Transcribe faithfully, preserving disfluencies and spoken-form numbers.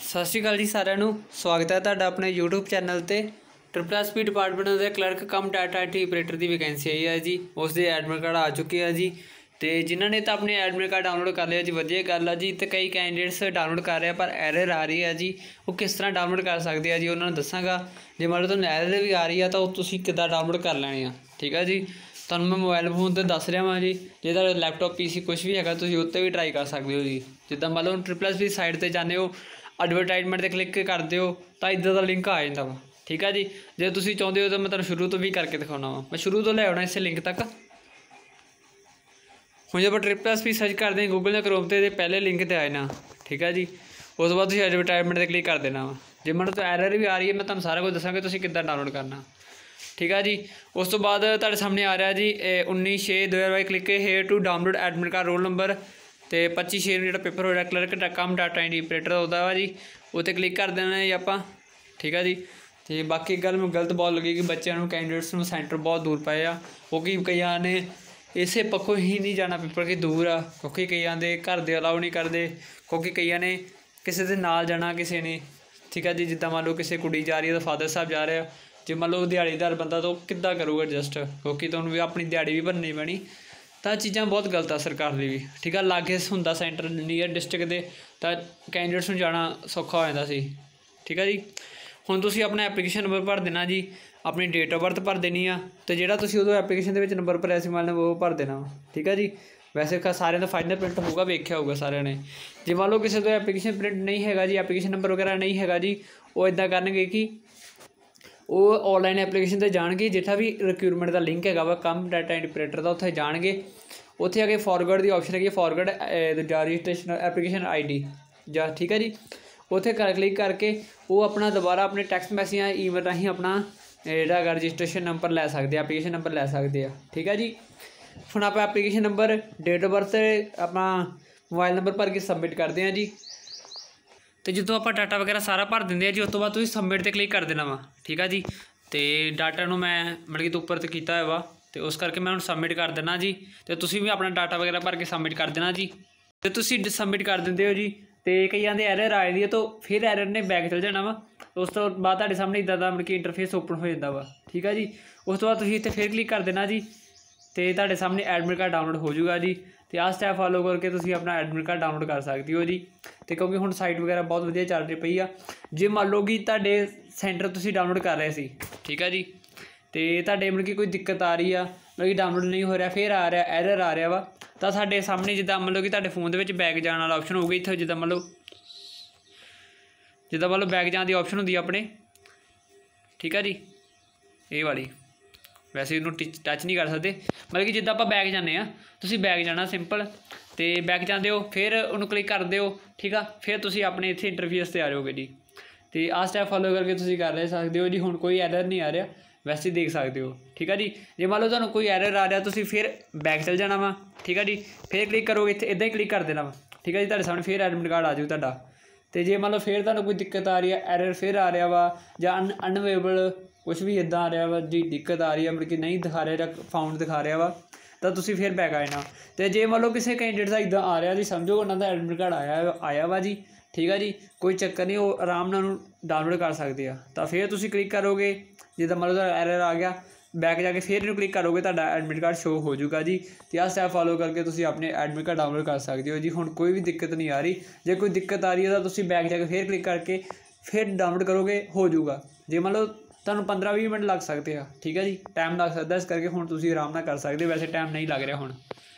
सत श्री अकाल जी साਰਿਆਂ ਨੂੰ स्वागत है ਤੁਹਾਡਾ अपने यूट्यूब चैनल ਤੇ ट्रिपल एस पी डिपार्टमेंट ਦੇ clerk cum data entry operator ਦੀ ਵੈਕੈਂਸੀ ਆਈ ਹੈ जी। ਉਸ ਦੇ ਐਡਮਿਟ ਕਾਰਡ ਆ ਚੁੱਕੇ ਆ ਜੀ ਤੇ ਜਿਨ੍ਹਾਂ ਨੇ ਤਾਂ ਆਪਣੇ ਐਡਮਿਟ ਕਾਰਡ ਡਾਊਨਲੋਡ ਕਰ ਲਿਆ ਜੀ ਵਧੀਆ ਗੱਲ ਆ ਜੀ। ਤੇ ਕਈ ਕੈਂਡੀਡੇਟਸ ਡਾਊਨਲੋਡ ਕਰ ਰਹੇ ਪਰ ਐਰਰ ਆ ਰਹੀ ਹੈ ਜੀ। ਉਹ ਕਿਸ ਤਰ੍ਹਾਂ ਡਾਊਨਲੋਡ ਕਰ ਸਕਦੇ ਆ ਜੀ ਉਹਨਾਂ ਨੂੰ ਦੱਸਾਂਗਾ। ਜੇ ਮੰਨ ਲਓ ਤੁਹਾਨੂੰ ਐਰਰ ਵੀ ਆ ਰਹੀ ਆ ਤਾਂ ਉਹ ਤੁਸੀਂ ਕਿੱਦਾਂ ਡਾਊਨਲੋਡ ਕਰ ਲੈਣੀ ਆ, ਠੀਕ ਆ ਜੀ। ਤੁਹਾਨੂੰ मैं मोबाइल फोन तो दस रहा वा जी। जे तुहाडा लैपटॉप पीसी कुछ भी है तुसीं उत्ते भी ट्राई कर सकते हो जी। जिद्दां मान लो ट्रिपल एस पी साइट पर जाने हो एडवरटाइजमेंट पर क्लिक करते हो तो इदां दा लिंक आ जाता वा, ठीक है जी। जे तुसीं चाहुंदे हो तो मैं तुहानूं शुरू तो भी करके दिखाउणा वा। मैं शुरू तो ले आउणा इस लिंक तक। हुण जे आपां ट्रिपल एस पी सर्च करते हैं गूगल या क्रोम ते पहले लिंक ते आ जाना, ठीक है जी। उस तो बाद तुसीं एडवरटाइजमेंट पर क्लिक कर देना वा। जे मतलब तो एरर भी आ रही है मैं तुहानूं सारा कुछ दसांगा तुसीं किद्दां डाउनलोड करना, ठीक है जी। उस तो बाद तुहाडे सामने आ रहा जी उन्नीस छे दो हज़ार by click here to download admit card roll number तो पच्ची छे जो पेपर हो रहा clerk cum data entry operator होता वा जी। उत्ते क्लिक कर देना जी आपां, ठीक है जी। तो बाकी गल मैं गलत बहुत लगी कि बच्चों को कैंਡੀਡੇਟਸ ਨੂੰ सेंटर बहुत दूर पाए आ क्योंकि कईयां ने इसे पक्षों ही नहीं जाना पेपर कि दूर आ क्योंकि कईयां दे घर दे अलाउ नहीं करते क्योंकि कईयां ने किसी दे नाल जाना किसी ने, ठीक है जी। जिद्दां मान लो किसी कुड़ी जा रही है तो फादर साहब जा रहे हैं जे मान लो दिहाड़ीदार बंदा तो किद्दां करूगा एडजस्ट क्योंकि तुहानूं भी अपनी दिहाड़ी भी भरनी पैनी। तो चीज़ां बहुत गलत आ सरकार दी भी, ठीक है। लागे हुंदा सेंटर नीयर डिस्ट्रिक्ट दे तां कैंਡੀਡੇਟਸ नूं जाना सौखा हो जांदा सी, ठीक है जी। हुण तुसीं अपना एप्लीकेशन नंबर भर देना जी, अपनी डेट ऑफ बर्थ भर देनी आ ते जिहड़ा तुसीं उदों एप्लीकेशन दे विच नंबर भरिया सी मान लो वो भर देना, ठीक है जी। वैसे सारे का फाइनल प्रिंट होगा वेख्या होगा सारे ने। जे मान लो किसी तो एप्लीकेशन प्रिंट नहीं हैगा जी, एप्लीकेशन नंबर वगैरह नहीं हैगा जी, वो इदां करनगे कि वो ऑनलाइन एप्लीकेशन से जाएंगे जितना भी रिक्रूटमेंट का लिंक है वा कम डाटा इंटरप्रेटर का उत्थे जाएंगे। उत्थे आगे फॉरवर्ड की ऑप्शन है फॉरवर्ड जा रजिस्ट्रेशन एप्लीकेशन आई डी जा, ठीक है जी। उत्थे कर क्लिक करके वो अपना दोबारा अपने टैक्सट मैसेज या ईमेल राही अपना जोड़ा रजिस्ट्रेशन नंबर लै सकते एप्लीकेशन नंबर लै सकते हैं, ठीक है जी। हुण आप application number date of birth अपना मोबाइल नंबर भर के सबमिट करते हैं जी। तो जो आप डाटा वगैरह सारा भर देंगे जी उस तो बाद तुसीं सबमिट पर क्लिक कर देना वा, ठीक है जी। तो डाटा नूं मैं मतलब कि उपर तो किया वा तो उस करके मैं हुण सबमिट कर देना जी। तो तुसीं भी अपना डाटा वगैरह भर के सबमिट कर देना जी। तो तुसीं सबमिट कर देंदे हो जी तो कईयां दे एरर आ जाती है तो फिर एरर ने बैक चल जाना वा। उस तो बाद तुहाडे सामने इदां दा मतलब कि इंटरफेस ओपन हो जाता वा, ठीक है जी। उस तो बाद तुसीं इत्थे फिर क्लिक कर देना जी तो तुहाडे सामने एडमिट कार्ड डाउनलोड हो जाऊगा जी। तो आ स्टैप फॉलो करके तुसीं अपना एडमिट कार्ड डाउनलोड कर सकते हो जी। तो क्योंकि हुण साइट वगैरह बहुत वधिया चल रही पई आ। जे मान लो कि तुहाडे सेंटर तुसीं डाउनलोड कर रहे सी, ठीक है जी। तो तुहाडे मतलब कि कोई दिक्कत आ रही है मतलब कि डाउनलोड नहीं हो रहा फिर आ रहा एरर आ रहा वा तो साडे सामने जिद्दां मान लो कि तुहाडे फोन दे विच बैक जाने वाला ऑप्शन होगा इत्थे जिद्दां मान लो जिद्दां मान लो बैक जाने की ऑप्शन होंदी अपने, ठीक है जी। ये वाली वैसे इनू टच टच नहीं कर सकते मतलब कि जिद्दां आपां बैक जाने आ तुसीं बैक जाना सिंपल तो बैक जाते हो फिर उन्होंने क्लिक करते हो, ठीक है। फिर तुसीं अपने इत्थे इंटरफेस ते आ जाओगे जी। तो आ स्टैप फॉलो करके तुसीं कर ले सकते हो जी। हुण कोई एरर नहीं आ रहा वैसे ही देख सकते हो, ठीक है जी। जे मान लो तुहानूं कोई एरर आ रहा तुसीं फिर बैक चल जाना वा, ठीक है जी। फिर क्लिक करोगे इत्थे इदां ही क्लिक कर देना वा, ठीक है जी। तुहाडे सामने फिर एडमिट कार्ड आ जाऊ तुहाडा। तो जे मान लो फिर तुहानूं कोई दिक्कत आ रही है एरर फिर आ रहा वा जां अन अनअवेलेबल कुछ भी इदां आ रहा वा जी दिक्कत आ रही है मतलब कि नहीं दिखा रहा फाउंड दिखा रहा वा तो तुसीं फिर बैक आ जाना। तो जे मान लो किसी कैंਡੀਡੇਟ का इदां आ रहा जी समझो उन्होंने एडमिट कार्ड आया आया वा जी, ठीक है जी। कोई चक्कर नहीं वो आराम नाल डाउनलोड कर सकते हैं। तो फिर तुसीं क्लिक करोगे जिद्दां मान लो एरर आ गया बैक जाके फिर इन्हूं क्लिक करोगे तो एडमिट कार्ड शो हो जाऊगा जी। तो यह स्टैप फॉलो करके तुसीं अपने एडमिट कार्ड डाउनलोड कर सकते हो जी। हुण कोई भी दिक्कत नहीं आ रही। जे कोई दिक्कत आ रही है तो तुसीं बैक जाके फिर क्लिक करके फिर डाउनलोड करोगे हो जाऊगा। जे मान लो तुहानूं पंद्रह बीस मिनट लग सकते हैं, ठीक है जी। टाइम लग सकता है इस करके हुण तुसीं आराम नाल कर सकते हो। वैसे टाइम नहीं लग रहा हुण।